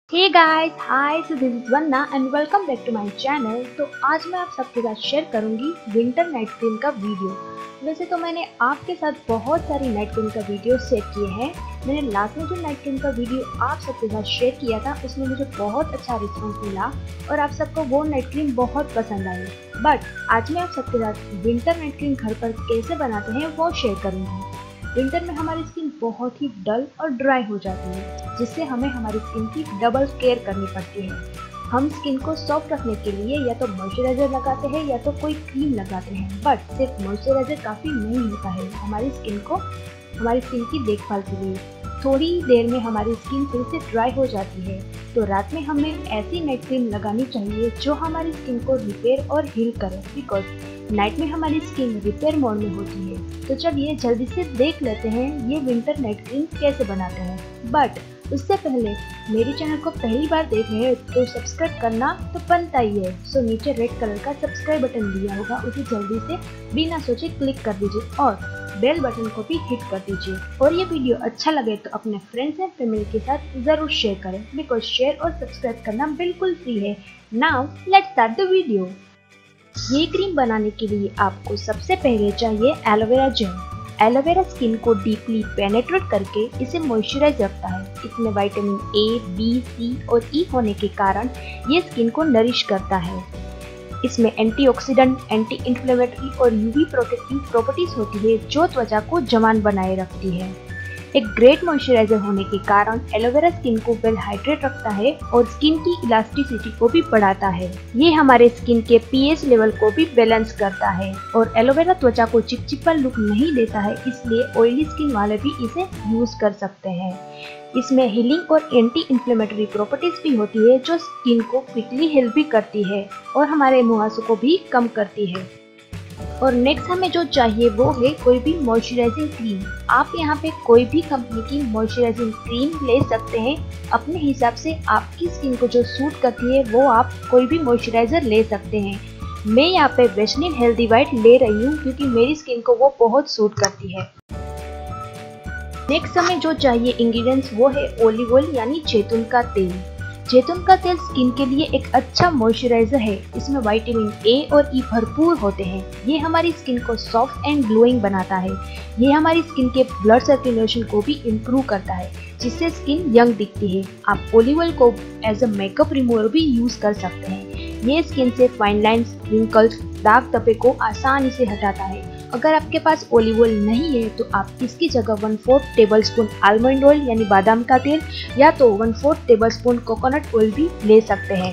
Hey guys, hi, so this is Vandana and welcome back to my channel. तो आज मैं आप सबके साथ शेयर करूंगी विंटर नाइट क्रीम का वीडियो। वैसे तो मैंने आपके साथ बहुत सारी नाइट क्रीम का वीडियो शेयर किए हैं। मैंने लास्ट में जो नाइट क्रीम का वीडियो आप सबके साथ शेयर किया था उसमें मुझे बहुत अच्छा रिस्पॉन्स मिला और आप सबको वो नाइट क्रीम बहुत पसंद आई। बट आज मैं आप सबके साथ विंटर नाइट क्रीम घर पर कैसे बनाते हैं वो शेयर करूँगी। विंटर में हमारी स्किन बहुत ही डल और ड्राई हो जाती है, जिससे हमें हमारी स्किन की डबल केयर करनी पड़ती है। हम स्किन को सॉफ्ट रखने के लिए या तो मॉइस्चराइजर लगाते हैं या तो कोई क्रीम लगाते हैं, बट सिर्फ मॉइस्चराइजर काफ़ी नहीं होता है हमारी स्किन की देखभाल के लिए। थोड़ी देर में हमारी स्किन फिर से ड्राई हो जाती है, तो रात में हमें ऐसी नाइट क्रीम लगानी चाहिए जो हमारी स्किन को रिपेयर और हील करे, बिकॉज नाइट में हमारी स्किन रिपेयर मोड में होती है। तो चलिए जल्दी से देख लेते हैं ये विंटर नाइट क्रीम कैसे बनाते हैं। बट उससे पहले मेरे चैनल को पहली बार देख रहे हैं तो सब्सक्राइब करना तो बनता ही है। सो नीचे रेड कलर का सब्सक्राइब बटन दिया होगा, उसे जल्दी से बिना सोचे क्लिक कर दीजिए और बेल बटन को भी हिट कर दीजिए। और ये वीडियो अच्छा लगे तो अपने फ्रेंड्स एंड फैमिली के साथ जरूर शेयर करें, बिकॉज शेयर और सब्सक्राइब करना बिल्कुल फ्री है। Now let's start the video. ये क्रीम बनाने के लिए आपको सबसे पहले चाहिए एलोवेरा जेल। एलोवेरा स्किन को डीपली पेनेट्रेट करके इसे मॉइस्चराइज रखता है। इसमें विटामिन ए, बी, सी और ई होने के कारण ये स्किन को नरिश करता है। इसमें एंटीऑक्सीडेंट, एंटी इन्फ्लेमेटरी और यूवी प्रोटेक्टिव प्रॉपर्टीज होती है जो त्वचा को जवान बनाए रखती है। एक ग्रेट मॉइस्चराइजर होने के कारण एलोवेरा स्किन को वेल हाइड्रेट रखता है और स्किन की इलास्टिसिटी को भी बढ़ाता है। ये हमारे स्किन के पीएच लेवल को भी बैलेंस करता है और एलोवेरा त्वचा को चिपचिपा लुक नहीं देता है, इसलिए ऑयली स्किन वाले भी इसे यूज कर सकते हैं। इसमें हीलिंग और एंटी इन्फ्लेमेटरी प्रॉपर्टीज भी होती है जो स्किन को क्विकली हेल्प भी करती है और हमारे मुहासों को भी कम करती है। और नेक्स्ट हमें जो चाहिए वो है कोई भी मॉइस्चराइजिंग क्रीम। आप यहाँ पे कोई भी कंपनी की मॉइस्चराइजिंग क्रीम ले सकते हैं अपने हिसाब से। आपकी स्किन को जो सूट करती है वो आप कोई भी मॉइस्चराइजर ले सकते हैं। मैं यहाँ पे वैसलीन हेल्दी वाइट ले रही हूँ क्योंकि मेरी स्किन को वो बहुत सूट करती है। नेक्स्ट हमें जो चाहिए इंग्रेडिएंट्स वो है ऑलिव ऑयल यानी जैतून का तेल। जैतून का तेल स्किन के लिए एक अच्छा मॉइस्चराइजर है। इसमें विटामिन ए और ई भरपूर होते हैं। ये हमारी स्किन को सॉफ्ट एंड ग्लोइंग बनाता है। ये हमारी स्किन के ब्लड सर्कुलेशन को भी इम्प्रूव करता है, जिससे स्किन यंग दिखती है। आप ऑलिव ऑयल को एज अ मेकअप रिमूवर भी यूज कर सकते हैं। ये स्किन से फाइन लाइन्स, रिंकल्स, दाग धब्बे को आसानी से हटाता है। अगर आपके पास ऑलिव ऑयल नहीं है तो आप इसकी जगह 1/4 टेबलस्पून आलमंड ऑयल यानी बादाम का तेल या तो 1/4 टेबलस्पून कोकोनट ऑयल भी ले सकते हैं।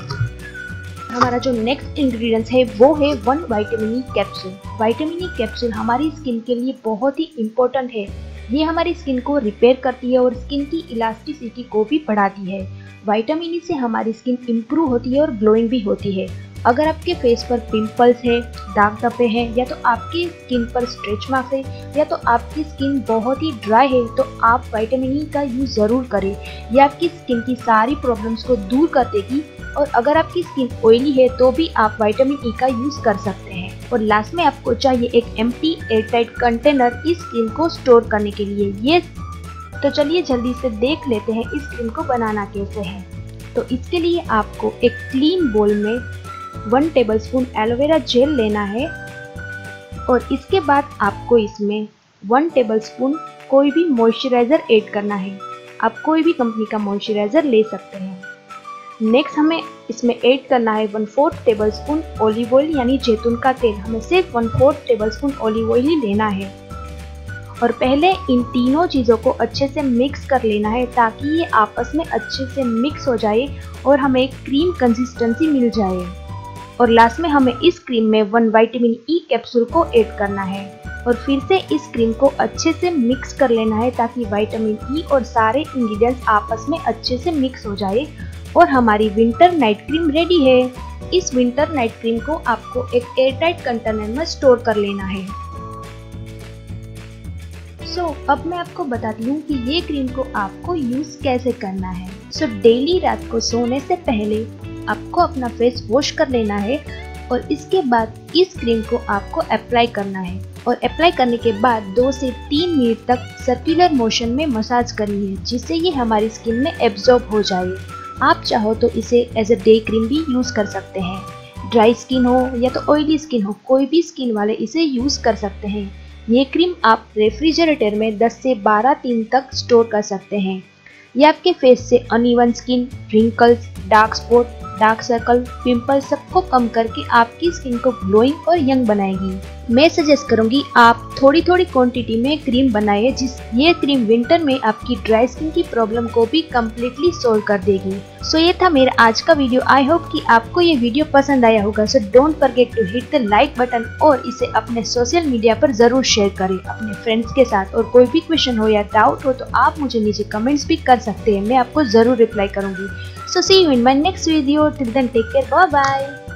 हमारा जो नेक्स्ट इंग्रेडिएंट्स है वो है 1 vitamin E capsule. Vitamin E capsule हमारी स्किन के लिए बहुत ही इम्पोर्टेंट है। ये हमारी स्किन को रिपेयर करती है और स्किन की इलास्टिसिटी को भी बढ़ाती है। विटामिन ई से हमारी स्किन इम्प्रूव होती है और ग्लोइंग भी होती है। अगर आपके फेस पर पिंपल्स है, दाग धब्बे हैं या तो आपकी स्किन पर स्ट्रेच मार्क्स है या तो आपकी स्किन बहुत ही ड्राई है तो आप विटामिन ई का यूज जरूर करें। यह आपकी स्किन की सारी प्रॉब्लम्स को दूर कर देगी। और अगर आपकी स्किन ऑयली है तो भी आप विटामिन ई का यूज कर सकते हैं। और लास्ट में आपको चाहिए एक एम्प्टी एयरटाइट कंटेनर इस क्रीम को स्टोर करने के लिए। ये तो चलिए जल्दी से देख लेते हैं इस क्रीम को बनाना कैसे है। तो इसके लिए आपको एक क्लीन बोल में 1 टेबलस्पून एलोवेरा जेल लेना है और इसके बाद आपको इसमें 1 टेबलस्पून कोई भी मॉइस्चराइजर ऐड करना है। आप कोई भी कंपनी का मॉइस्चराइजर ले सकते हैं। नेक्स्ट हमें इसमें ऐड करना है 1/4 टेबलस्पून ऑलिव ऑयल यानी जैतून का तेल। हमें सिर्फ 1/4 टेबलस्पून ऑलिव ऑयल ही लेना है और पहले इन तीनों चीज़ों को अच्छे से मिक्स कर लेना है ताकि ये आपस में अच्छे से मिक्स हो जाए और हमें एक क्रीम कंसिस्टेंसी मिल जाए। और लास्ट में हमें इस क्रीम में 1 विटामिन ई कैप्सूल को ऐड करना है और फिर से इस क्रीम को अच्छे से मिक्स कर लेना है ताकि विटामिन ई और सारे इंग्रेडिएंट्स आपस में अच्छे से मिक्स हो जाए और हमारी विंटर नाइट क्रीम रेडी है। इस विंटर नाइट क्रीम को आपको एक एयरटाइट कंटेनर में स्टोर कर लेना है। अब मैं आपको बताती हूँ कि ये क्रीम को आपको यूज कैसे करना है। डेली रात को सोने से पहले आपको अपना फेस वॉश कर लेना है और इसके बाद इस क्रीम को आपको अप्लाई करना है और अप्लाई करने के बाद 2 से 3 मिनट तक सर्कुलर मोशन में मसाज करनी है, जिससे ये हमारी स्किन में एब्जॉर्ब हो जाए आप चाहो तो इसे एज अ डे क्रीम भी यूज कर सकते हैं। ड्राई स्किन हो या तो ऑयली स्किन हो, कोई भी स्किन वाले इसे यूज कर सकते हैं। ये क्रीम आप रेफ्रिजरेटर में 10 से 12 दिन तक स्टोर कर सकते हैं। ये आपके फेस से uneven skin, wrinkles, dark spot, dark circle, pimple सबको कम करके आपकी स्किन को ग्लोइंग और यंग बनाएगी। मैं सजेस्ट करूंगी आप थोड़ी थोड़ी क्वांटिटी में क्रीम बनाइए, ये क्रीम विंटर में आपकी ड्राई स्किन की प्रॉब्लम को भी कम्प्लीटली सॉल्व कर देगी। सो ये था मेरा आज का वीडियो। आई होप कि आपको ये वीडियो पसंद आया होगा। So don't forget to hit the like button और इसे अपने सोशल मीडिया पर जरूर शेयर करें अपने फ्रेंड्स के साथ। और कोई भी क्वेश्चन हो या डाउट हो तो आप मुझे नीचे कमेंट्स भी कर सकते हैं, मैं आपको जरूर रिप्लाई करूंगी। So see you in my next video. Till then, take care. Bye bye.